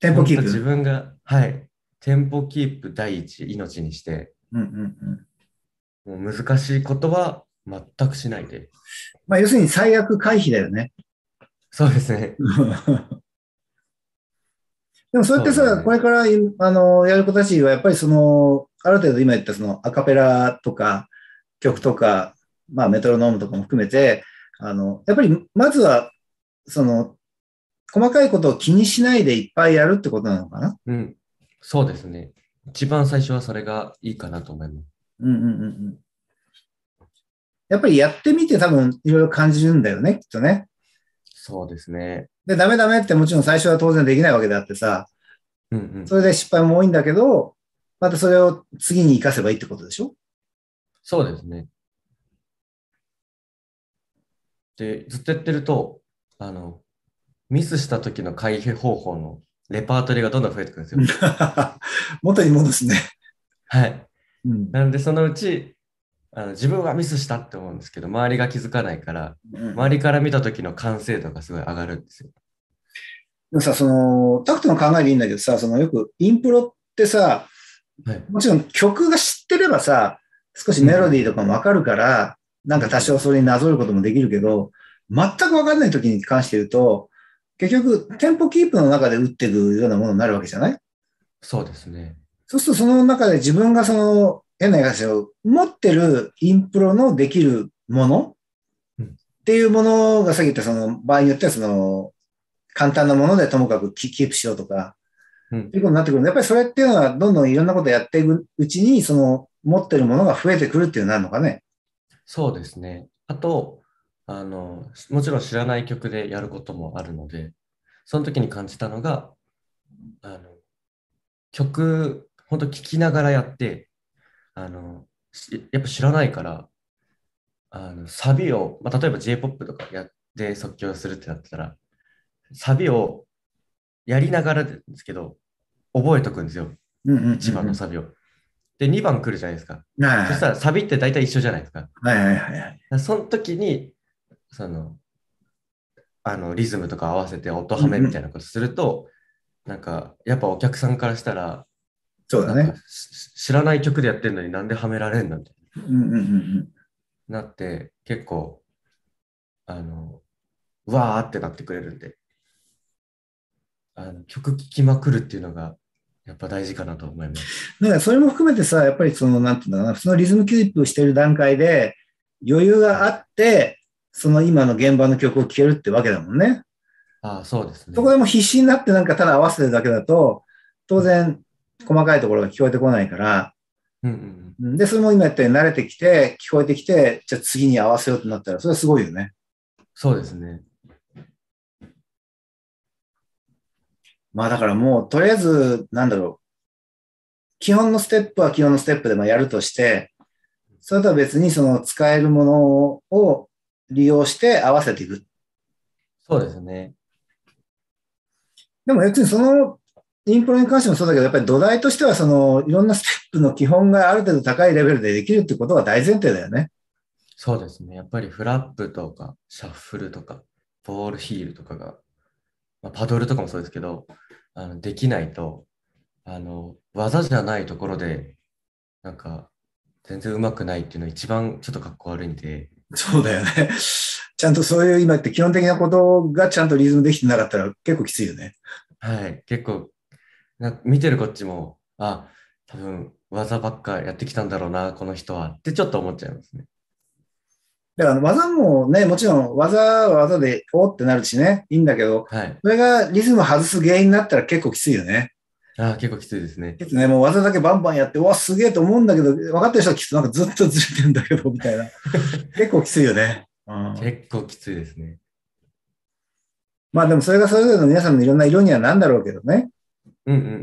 テンポキー本当自プ。 分が、はい、テンポキープ第一、命にして、 うんうんうん。 もう難しいことは全くしないで。 まあ、要するに最悪回避だよね。 そうですね。 でもそうやってさ、こそうですね。 れからやる子たちはやっぱりある程度今言ったそのアカペラとか曲とか、まあメトロノームとかも含めて、やっぱりまずは、その、細かいことを気にしないでいっぱいやるってことなのかな。 うん。そうですね。一番最初はそれがいいかなと思います。 うんうんうんうん。やっぱりやってみて多分いろいろ感じるんだよね、きっとね。 そうですね。 で、ダメダメってもちろん最初は当然できないわけであってさ、 うんうん。 それで失敗も多いんだけど、またそれを次に活かせばいいってことでしょ。 そうですね。で、ずっとやってると、ミスした時の回避方法のレパートリーがどんどん増えてくるんですよ。 元に戻すね。 はい。 うん。 なんで、そのうち、自分はミスしたって思うんですけど、周りが気づかないから、 うん。 周りから見た時の完成度がすごい上がるんですよ。 でもさ、タクトの考えでいいんだけどさ、よくインプロってさ、 はい。 もちろん曲が知ってればさ、少しうんうメロディーとんかもわかるから、なんか多うんうん。 少それになぞることもできるけど、全くわかんない時に関して言うと、結局、テンポキープの中で打っていくようなものになるわけじゃない。 そうですね。 そうするとその中で自分が変な言い方ですよ、持ってるインプロのできるものっうん。 ていうものがさっき言った場合によっては簡単なものでともかくキープしようとか、 うん。 ということになってくるので、やっぱりそれっていうのはどんどんいろんなことをやっていくうちに、持ってるものが増えてくるっていうのになるのかね。 そうですね。あと、もちろん知らない曲でやることもあるので、その時に感じたのが、あの、曲、本当聴きながらやって、やっぱ知らないから、サビを、まあ、例えば J-POP とかやって即興するってなったら、サビをやりながらですけど、覚えとくんですよ。 うんうんうん 1番うん。 のサビを。で、2番来るじゃないですか。そしたはいらサビって大体一緒じゃないですか。だかはいはいはいはい。 らその時に、その、リズムとか合わせて音ハメうんうん。 みたいなことすると、なんか、やっぱお客さんからしたら、なんかそうだね。 知らない曲でやってるのになんではめられんのみたいうんうんうんなって、結構、あの、うわーってなってくれるんで、曲聴きまくるっていうのが、やっぱ大事かなと思います。 だからそれも含めてさ、やっぱりなんていうんだろうな、そのリズムキープしてる段階で余裕はい。 があって、その今の現場の曲を聴けるってわけだもんね。 ああ、そうですね。 そこでも必死になってなんかただ合わせてるだけだと、当然細かいところが聞こえてこないから、 うんうんうん。 で、それも今言ったように慣れてきて、聞こえてきて、じゃあ次に合わせようとなったら、それはすごいよね。 そうですね。 まあだからもう、とりあえず、なんだろう、基本のステップは基本のステップでやるとして、それとは別にその使えるものを利用して合わせていく。 そうですね。 でも別にインプロに関してもそうだけど、やっぱり土台としてはいろんなステップの基本がある程度高いレベルでできるってことが大前提だよね。 そうですね。やっぱりフラップとか、シャッフルとか、ボールヒールとかが、まあ、パドルとかもそうですけど、できないと、技じゃないところで、なんか、全然上手くないっていうのが一番ちょっとかっこ悪いんで、 そうだよね。ちゃんとそういう今って基本的なことがちゃんとリズムできてなかったら結構きついよね。 はい。結構、見てるこっちも、多分技ばっかやってきたんだろうな、この人は。ってちょっと思っちゃいますね。 だから技もね、もちろん技は技でおーってなるしね、いいんだけど、 はい。 それがリズム外す原因になったら結構きついよね。 結構きついですね。 結構ね、もう技だけバンバンやって、うわ、すげえと思うんだけど、分かってる人はきっとなんかずっとずれてるんだけど、みたいな。結構きついよね。うん、 結構きついですね。 まあでもそれがそれぞれの皆さんのいろんな色にはなんだろうけどね。 うんうんうん。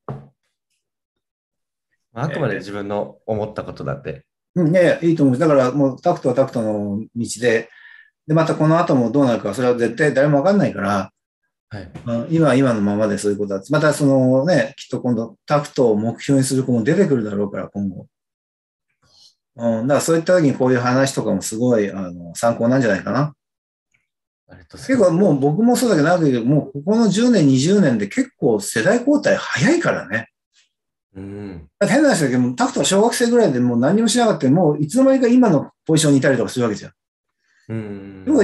まあ、あくまでえ自分の思ったことだって。 うん、いやいや、いいと思う。だからもうタクトはタクトの道で、で、またこの後もどうなるか、それは絶対誰もわかんないから、 はい。 今は今のままでそういうことだ。またきっと今度タクトを目標にする子も出てくるだろうから、今後。だからそういった時にこういう話とかもすごい、参考なんじゃないかな。 ありがとうござい結構ます。 もう僕もそうだけど、なんかもうここの10年、20年で結構世代交代早いからね。 うん。 だって変な話だけど、もうタクトは小学生ぐらいでもう何にもしなかったもういつの間にか今のポジションにいたりとかするわけじゃん。 うん。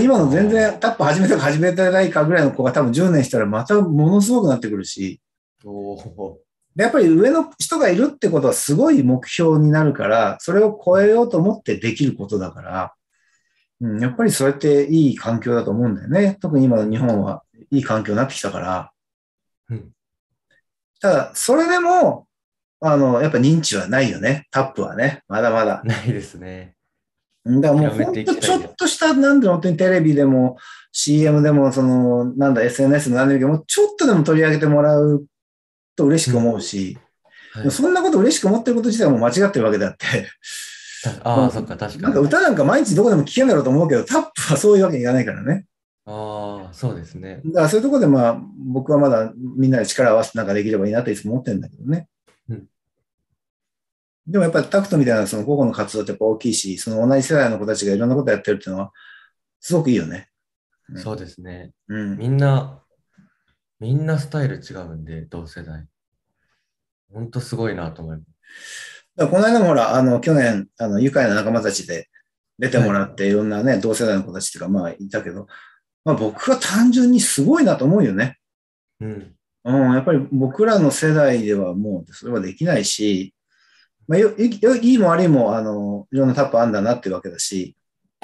今の全あ然タップ始めたか始めてないかぐらいの子が多分10年したらまたものすごくなってくるし、 あ。おお。 でやっぱり上の人がいるってことはすごい目標になるから、それを超えようと思ってできることだから、うん、やっぱりそれっていい環境だと思うんだよね。特に今の日本はいい環境になってきたから。 うん。 ただ、それでも、やっぱ認知はないよね。タップはね。まだまだ。 ないですね。 だからもう広めてい本当ちょきたいです。 っとした、なんだろう、本当にテレビでも CM でも、なんだ、SNS の何でも、ちょっとでも取り上げてもらうと嬉しく思うし、 はい。 そんなこと嬉しく思ってること自体はもう間違ってるわけであって、 ああ、そっか、確かに。 なんか歌なんか毎日どこでも聴けんだろうと思うけど、タップはそういうわけにいかないからね。 ああ、そうですね。 だからそういうところでまあ、僕はまだみんなで力を合わせてなんかできればいいなっていつも思ってるんだけどね。 うん。 でもやっぱりタクトみたいなその個々の活動ってやっぱ大きいし、その同じ世代の子たちがいろんなことやってるっていうのは、すごくいいよね。 そうですね。 うん。 みんな、みんなスタイル違うんで、同世代。ほんとすごいなと思います。 だからこの間もほら、去年、愉快な仲間たちで出てはい。 もらって、いろんなね、同世代の子たちっていうか、まあ、いたけど、まあ僕は単純にすごいなと思うよね。 うん。 うん、やっぱり僕らの世代ではもうそれはできないし、まあ、いいも悪いも、いろんなタップあんだなっていうわけだし、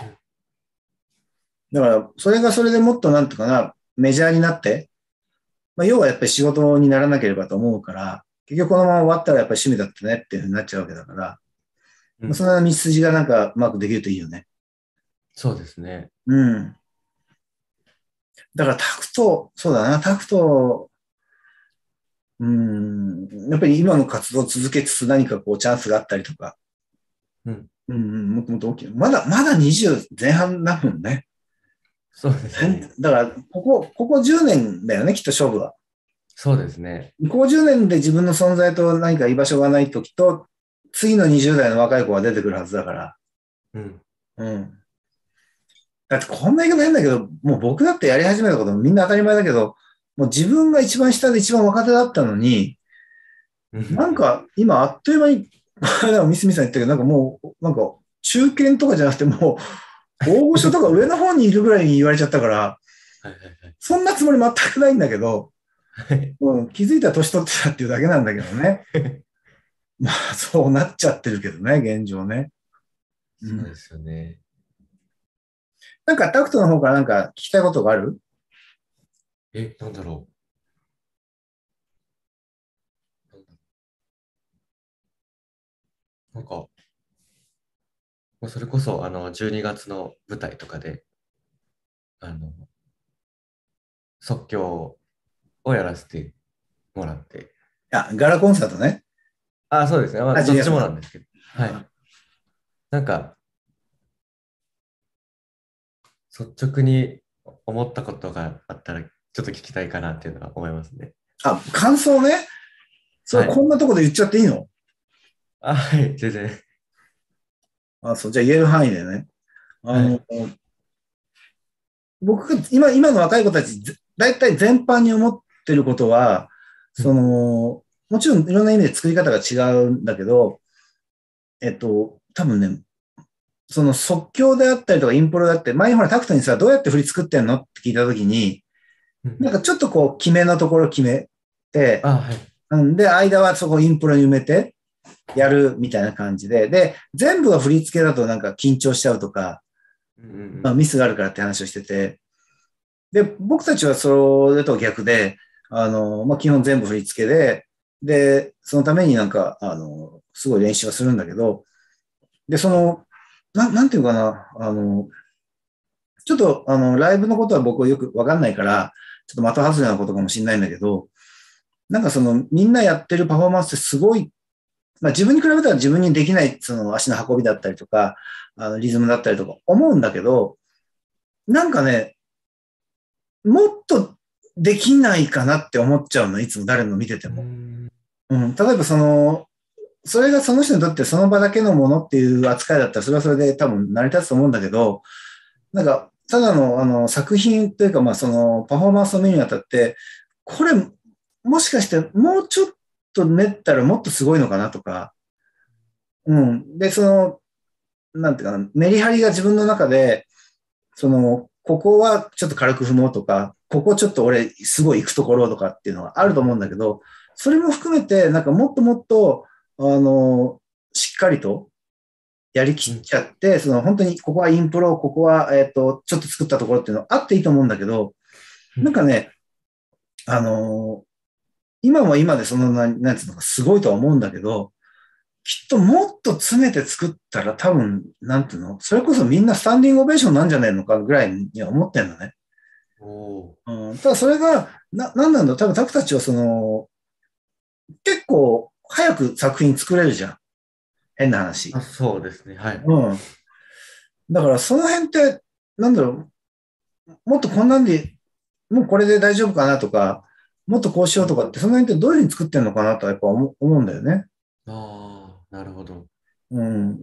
だから、それがそれでもっとなんとかな、メジャーになって、まあ、要はやっぱり仕事にならなければと思うから、結局このまま終わったらやっぱり趣味だったねっていうふうになっちゃうわけだから、まあ、そうん。 の道筋がなんかうまくできるといいよね。 そうですね。 うん。だからタクト、そうだな、タクト、うん、やっぱり今の活動を続けつつ何かこうチャンスがあったりとか、 うん。 うん、もっともっと大きい。まだ20前半だもんね。 そうですね。 だから、ここ10年だよね、きっと勝負は。 そうですね。 ここ10年で自分の存在と何か居場所がないときと、次の20代の若い子が出てくるはずだから。 うん。 うん。だってこんな言い方変だけど、もう僕だってやり始めたことみんな当たり前だけど、もう自分が一番下で一番若手だったのに、 うん。 なんか今あっという間に、この間もミスミさん言ったけど、なんかもう、なんか中堅とかじゃなくてもう、大御所とか上の方にいるぐらいに言われちゃったから、 はいはいはい。 そんなつもり全くないんだけど、 はい。 うん、気づいたら年取ってたっていうだけなんだけどね。まあそうなっちゃってるけどね、現状ね。うん、 そうですよね。 なんかタクトの方からなんか聞きたいことがある？ なんだろう。なんか、もうそれこそ、12月の舞台とかで、あの、即興をやらせてもらって。 ガラコンサートね。 あ、そうですね。まあ、 12 どっち月ね。 もなんですけど。はい。なんか、率直に思ったことがあったら、ちょっと聞きたいかなっていうのは思いますね。 感想ね。それはい。 こんなとこで言っちゃっていいの？ あ、はい、全然。 そう、じゃあ言える範囲でね。あの、 はい。 僕が今の若い子たち、大体全般に思ってることは、 うん。 もちろんいろんな意味で作り方が違うんだけど、多分ね、その即興であったりとかインプロであって、前にほらタクトにさ、どうやって振り作ってんのって聞いたときに、 うん。 なんかちょっとこう、決めのところ決めて、 あ、はい。 うんで、間はそこインプロに埋めてやるみたいな感じで、全部が振り付けだとなんか緊張しちゃうとか、 うんうんうん。 まあミスがあるからって話をしてて、で、僕たちはそれと逆で、まあ基本全部振り付けで、そのためになんか、すごい練習はするんだけど、で、なんていうかな、ちょっと、ライブのことは僕はよくわかんないから、ちょっと的外れなことかもしれないんだけど、なんかみんなやってるパフォーマンスってすごい、まあ自分に比べたら自分にできない、その足の運びだったりとか、リズムだったりとか思うんだけど、なんかね、もっとできないかなって思っちゃうの、いつも誰の見ててうーも。 ん。 うん、例えばそれがその人にとってその場だけのものっていう扱いだったら、それはそれで多分成り立つと思うんだけど、なんか、 ただの、作品というか、まあ、その、パフォーマンスを見るにあたって、これ、もしかして、もうちょっと練ったらもっとすごいのかなとか、うん。で、その、なんていうかな、メリハリが自分の中で、その、ここはちょっと軽く踏もうとか、ここちょっと俺すごい行くところとかっていうのはあると思うんだけど、それも含めて、なんかもっともっと、しっかりとやりきっちゃって、その本当にここはインプロ、ここは、ちょっと作ったところっていうのはあっていいと思うんだけど、なんかね、あの、今も今でその、なんつうのかすごいとは思うんだけど、きっともっと詰めて作ったら多分、なんていうの、それこそみんなスタンディングオベーションなんじゃないのかぐらいには思ってんのね。 おー。 うん、ただそれが、なんなんだろう、多分タクたちはその、結構早く作品作れるじゃん。変な話。 あ、そうですね。はい。 うん。だからその辺って、なんだろう、もっとこんなんで、もうこれで大丈夫かなとか、もっとこうしようとかって、その辺ってどういうふうに作ってんのかなとはやっぱ思うんだよね。 ああ、なるほど。 うん。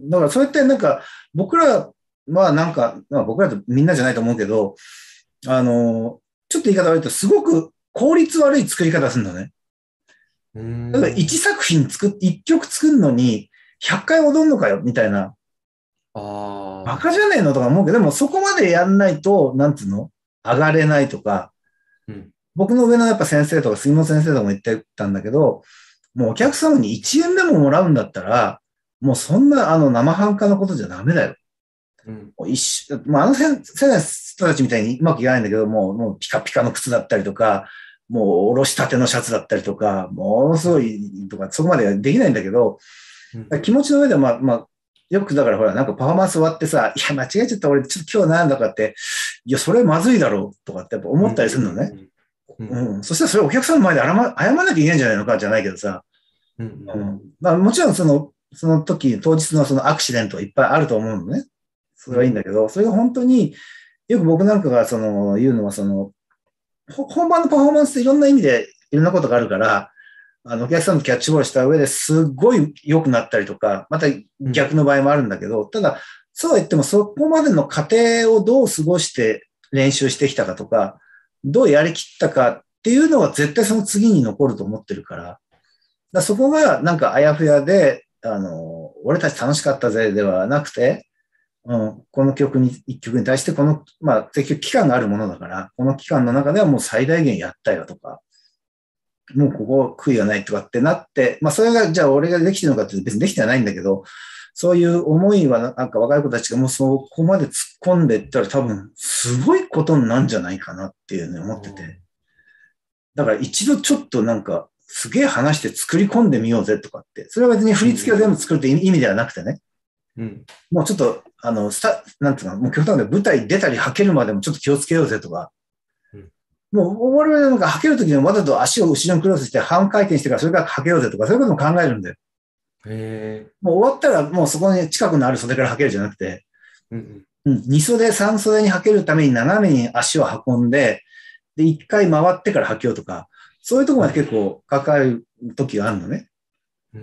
だからそれってなんか、僕らはなんか、まあ僕らとみんなじゃないと思うけど、ちょっと言い方悪いと、すごく効率悪い作り方するんだね。 うー例えば1 ん。 作品1曲作るのに100回踊るのかよ、みたいな。バああ、 カじゃねえのとか思うけど、でもそこまでやんないと、なんつうの上がれないとか、 うん。 僕の上のやっぱ先生とか杉本先生とかも言ってたんだけど、もうお客様に1円でももらうんだったら、もうそんな生半可なことじゃダメだよ。 うん。 まあ、世代の人たちみたいにうまくいかないんだけど、もうピカピカの靴だったりとか、もうおろしたてのシャツだったりとか、ものすごいとか、そこまではできないんだけど、 うん。 気持ちの上ではまあ、よくだからほら、なんかパフォーマンス終わってさ、いや、間違えちゃった、俺ちょっと今日なんだかって、いや、それまずいだろうとかってやっぱ思ったりするのね。 うん。 うん。そしたらそれお客さんの前で謝らなきゃいけないんじゃないのかじゃないけどさ、 うん。 うん。まあもちろんその時、当日のそのアクシデントはいっぱいあると思うのね。それはいいんだけど、それが本当に、よく僕なんかが言うのは本番のパフォーマンスっていろんな意味でいろんなことがあるから、お客さんとキャッチボールした上ですっごい良くなったりとか、またうん。 逆の場合もあるんだけど、ただ、そうは言ってもそこまでの過程をどう過ごして練習してきたかとか、どうやりきったかっていうのは絶対その次に残ると思ってるから、そこがなんかあやふやで、俺たち楽しかったぜではなくて、うん、この一曲に対してまあ、結局期間があるものだから、この期間の中ではもう最大限やったよとか、もうここ悔いがないとかってなって、まあそれがじゃあ俺ができてるのかって別にできてはないんだけど、そういう思いはなんか若い子たちがもうそこまで突っ込んでいったら多分すごいことになるんじゃないかなっていうね思ってて。だから一度ちょっとなんかすげえ話して作り込んでみようぜとかって、それは別に振り付けを全部作るって意味ではなくてね、 うん。 もうちょっと、なんていうの、もう極端で舞台出たり履けるまでもちょっと気をつけようぜとか、 うん。 もう我々なんか履けるときにわざと足を後ろにクロスして半回転してからそれから履けようぜとか、そういうことも考えるんで、 へえ。 もう終わったらもうそこに近くのある袖から履けるじゃなくて、 うん。 うん、2袖、3袖に履けるために斜めに足を運んで、で、1回回ってから履けようとか、そういうところまで結構関わる時があるのね。 うん。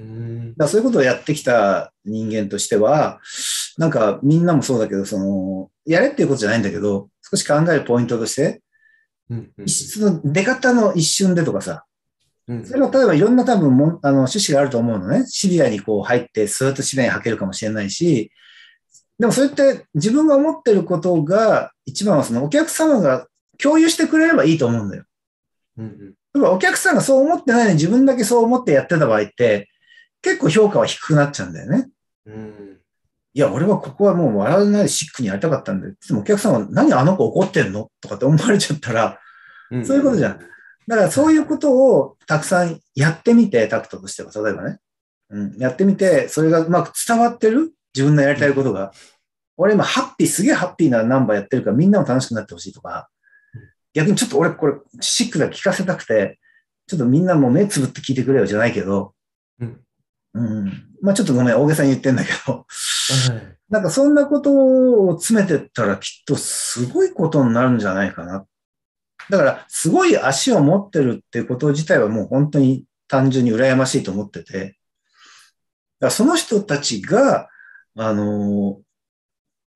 だからそういうことをやってきた人間としては、なんかみんなもそうだけど、やれっていうことじゃないんだけど、少し考えるポイントとして、 うん。うん。 その出方の一瞬でとかさ、 うん。 それは例えばいろんな多分趣旨があると思うのね。シビアにこう入って、スーッとシビアに履けるかもしれないし、でもそれって自分が思ってることが、一番はそのお客様が共有してくれればいいと思うんだよ。 うん。 例えばお客さんがそう思ってないのに自分だけそう思ってやってた場合って、結構評価は低くなっちゃうんだよね。 うん。 いや、俺はここはもう笑わないでシックにやりたかったんだよ。でもお客さんは何あの子怒ってんのとかって思われちゃったら、 うん。 そういうことじゃん。だからはい。 そういうことをたくさんやってみて、タクトとしては、例えばね。うん、やってみて、それがうまく伝わってる自分のやりたいことが。俺今すげえハッピーなナンバーやってるからみんなも楽しくなってほしいとか、逆にちょっと俺これシックだ聞かせたくて、ちょっとみんなもう目つぶって聞いてくれよじゃないけど、 うん。 うん。まあちょっとごめん、大げさに言ってんだけど、 はい。 なんかそんなことを詰めてったらきっとすごいことになるんじゃないかな。だから、すごい足を持ってるっていうこと自体はもう本当に単純に羨ましいと思ってて、だからその人たちが、あの、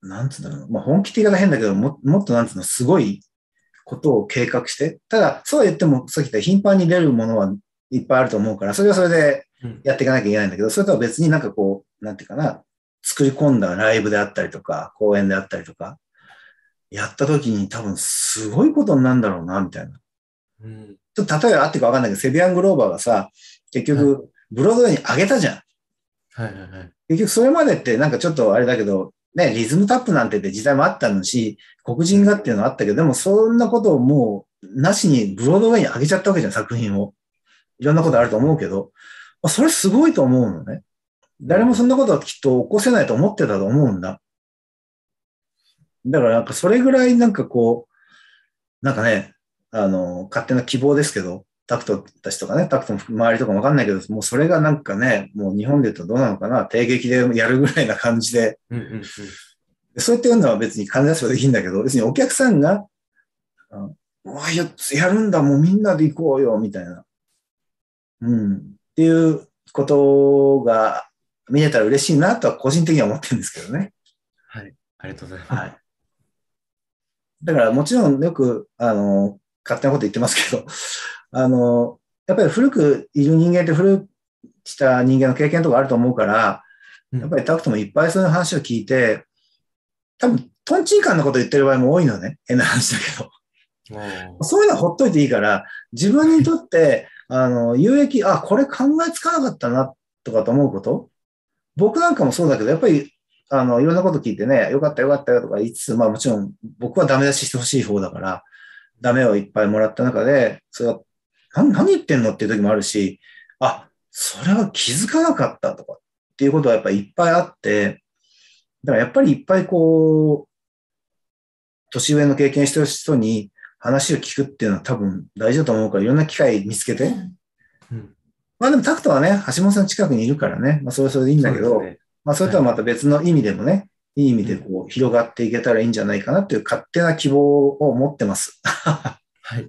なんつうんだろう。まあ、本気って言い方変だけど、もっとなんつうの、すごいことを計画して、ただ、そうは言っても、さっき言った頻繁に出るものはいっぱいあると思うから、それはそれでやっていかなきゃいけないんだけど、それとは別になんかこう、なんていうかな、作り込んだライブであったりとか、公演であったりとか、やった時に多分すごいことになるんだろうな、みたいな。 うん。 ちょっと例えばあってかわかんないけど、セビアン・グローバーがさ、結はい。 局、ブロードウェイに上げたじゃん。 はいはいはい。 結局それまでってなんかちょっとあれだけど、ね、リズムタップなんてって時代もあったのし、黒人がっていうのはあったけど、でもそんなことをもう、なしにブロードウェイに上げちゃったわけじゃん、作品を。いろんなことあると思うけど、それすごいと思うのね。誰もそんなことはきっと起こせないと思ってたと思うんだ。だからなんかそれぐらいなんかこう、なんかね、勝手な希望ですけど、タクトたちとかね、タクトの周りとかもわかんないけど、もうそれがなんかね、もう日本で言うとどうなのかな、定劇でやるぐらいな感じで、 うんうんうん。 そうやって言うのは別に金出せばできるんだけど、別にお客さんが、うわ、やるんだ、もうみんなで行こうよ、みたいな。うん。っていうことが見れたら嬉しいなとは個人的には思ってるんですけどね。 はい。ありがとうございます。 はい。だからもちろんよく、勝手なこと言ってますけど、やっぱり古くいる人間って古くした人間の経験とかあると思うから、やっぱりタクトもいっぱいそういう話を聞いて、多分、トンチンカンなこと言ってる場合も多いのね。変な話だけど。そういうのはほっといていいから、自分にとって、有益、これ考えつかなかったな、とかと思うこと。僕なんかもそうだけど、やっぱり、いろんなこと聞いてね、よかったよかったよとか言いつつ、まあもちろん僕はダメ出ししてほしい方だから、ダメをいっぱいもらった中で、それは、何言ってんのっていう時もあるし、それは気づかなかったとかっていうことはやっぱりいっぱいあって、だからやっぱりいっぱいこう、年上の経験してる人に話を聞くっていうのは多分大事だと思うから、いろんな機会見つけて。 うん、 まあでもタクトはね、橋本さん近くにいるからね、まあそれはそれでいいんだけど、 ね、 まあそれとはまた別の意味でもね、いい意味でこう広がっていけたらいいんじゃないかなっていう勝手な希望を持ってます。 はい。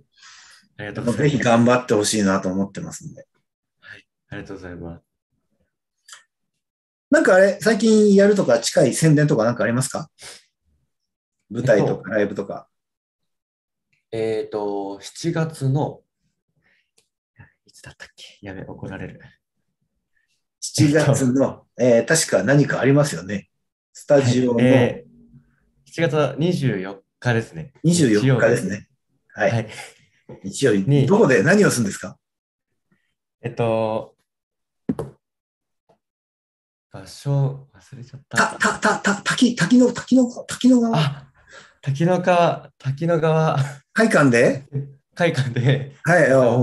ありがとうございます。 ぜひ頑張ってほしいなと思ってますんで。 はい。ありがとうございます。 なんかあれ、最近やるとか近い宣伝とかなんかありますか？舞台とかライブとか。 7月の、いつだったっけ？やべ、怒られる。 7月の、確か何かありますよね。スタジオの、 7月は24日ですね。 24日ですね。はい。日曜日。どこで何をするんですか？ 場所忘れちゃった。 滝の川。 滝の川。 会館で会館で、 はい、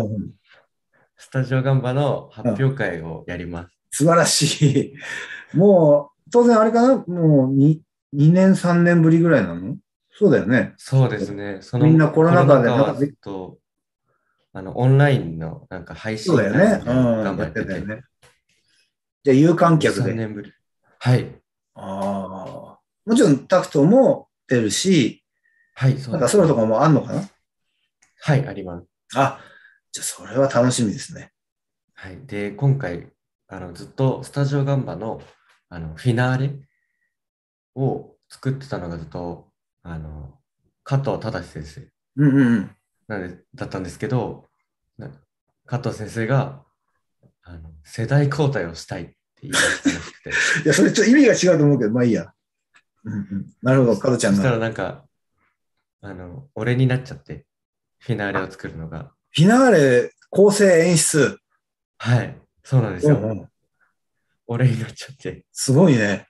スタジオガンバの発表会をやります。 素晴らしい。もう、当然あれかなもう2年、3年ぶりぐらいなの？そうだよね。 そうですね。 みんなコロナ禍ではずっと、オンラインのなんか配信そうだよね。 頑張ってて。 ね。じゃあ有観客で。 3年ぶり。はい。 もちろんタクトも出るし、 はい、そうです。 なんかソロとかもあんのかな？ はい、あります。 じゃあそれは楽しみですね。 はい。で、今回、ずっとスタジオガンバの、フィナーレを作ってたのがずっと、加藤忠先生だったんですけど、加藤先生が、世代交代をしたいって言い出したらしくて。 いや、それちょっと意味が違うと思うけど、まあいいや。なるほど、加藤ちゃんが。 そしたらなんか、俺になっちゃって、フィナーレを作るのが。 フィナーレ構成演出。 はい、そうなんですよ。俺になっちゃって。 すごいね。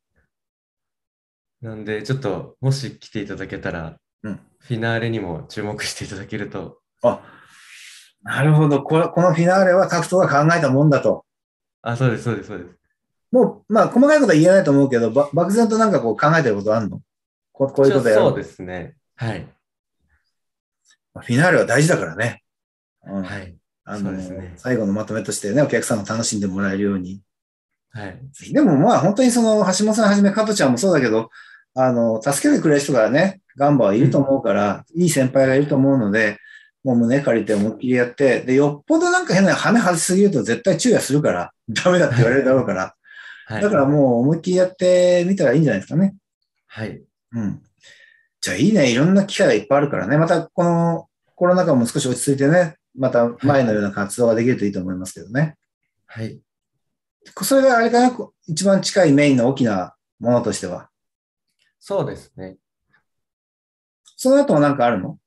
なんで、ちょっと、もし来ていただけたら、フィナーレにも注目していただけると。 なるほど。このフィナーレはタクトが考えたもんだと。 そうです、そうです、そうです。 もう、まあ、細かいことは言えないと思うけど、漠然となんかこう考えてることあるの？こういうことやる。 そうですね。はい。 フィナーレは大事だからね。 はい。そうですね。 最後のまとめとしてね、お客さんが楽しんでもらえるように。 はい。 でもまあ本当にその橋本さんはじめ加藤ちゃんもそうだけど、助けてくれる人がね、ガンバはいると思うから、いい先輩がいると思うので、もう胸借りて思いっきりやって、で、よっぽどなんか変な羽外しすぎると絶対注意はするから、ダメだって言われるだろうから。だからもう思いっきりやってみたらいいんじゃないですかね。 はい。 うん。じゃあいいね。いろんな機会がいっぱいあるからね。またこのコロナ禍も少し落ち着いてね、またはい。 前のような活動ができるといいと思いますけどね。 はい。 それがあれかな、一番近いメインの大きなものとしては。 そうですね。 その後もなんかあるの？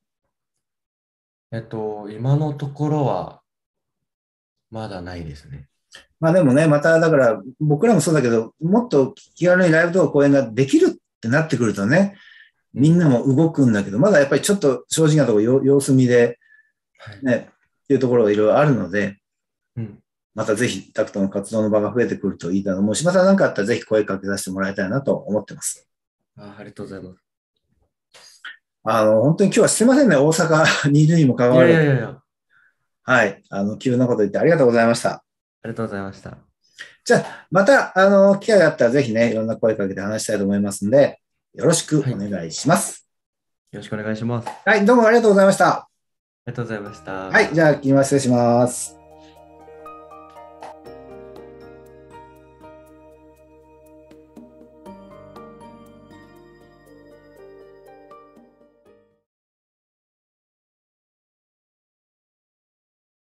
今のところはまだないですね。 まあでもね、まただから僕らもそうだけど、もっと気軽にライブとか公演ができるってなってくるとね、 うん。 みんなも動くんだけど、まだやっぱりちょっと正直なところ様子見ではい。 ね、っていうところがいろいろあるので、 うん。 またぜひタクトの活動の場が増えてくるといいなと思うし、また何かあったらぜひ声かけさせてもらいたいなと思ってます。 ありがとうございます。 本当に今日はすいませんね、大阪にいるにもかかいやいわらず。 やいやいや、あはい。急なこと言ってありがとうございました。 りがとうございました。よじゃあ、また、機会があったらぜひね、いろんな声かけて話したいと思いますんで、よろしくはい。よお願いします。 ろしくお願いします。あはい、どうもありがとうございました。 りがとうございました。 はい、じゃあ、切ります。失礼します。